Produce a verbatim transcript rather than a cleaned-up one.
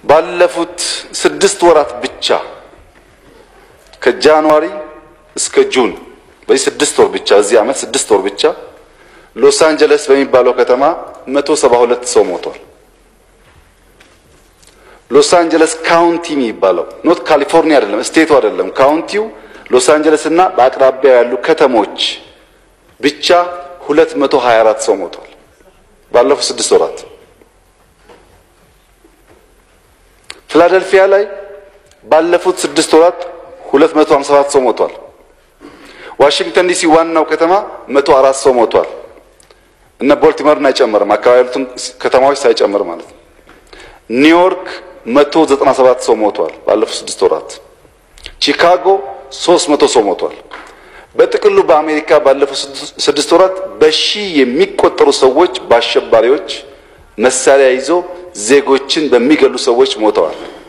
ባለፉት ስድስት ወራት ብቻ ከጃንዋሪ እስከ ጁን በዚህ ስድስት ወር ብቻ እዚህ ዓመት ስድስት ወር ብቻ ሎስ አንጀለስ በሚባለው ከተማ መቶ ሰባ ሁለት ሰው ሞቷል። ሎስ አንጀለስ ካውንቲ የሚባለው ኖት ካሊፎርኒያ አይደለም፣ ስቴቱ አይደለም፣ ካውንቲው ሎስ አንጀለስ እና በአቅራቢያ ያሉ ከተሞች ብቻ ሁለት መቶ ሀያ አራት ሰው ሞቷል ባለፉት ስድስት ወራት። ፊላደልፊያ ላይ ባለፉት ስድስት ወራት ሁለት መቶ ሃምሳ ሰባት ሰው ሞቷል። ዋሽንግተን ዲሲ ዋናው ከተማ መቶ አራት ሰው ሞቷል እና ቦልቲሞርና አይጨምርም፣ አካባቢ ያሉትን ከተማዎች ሳይጨምር ማለት ነው። ኒውዮርክ መቶ ዘጠና ሰባት ሰው ሞቷል ባለፉት ስድስት ወራት። ቺካጎ ሶስት መቶ ሰው ሞቷል። በጥቅሉ በአሜሪካ ባለፉት ስድስት ወራት በሺ የሚቆጠሩ ሰዎች በአሸባሪዎች መሳሪያ ይዘው ዜጎችን በሚገሉ ሰዎች ሞተዋል።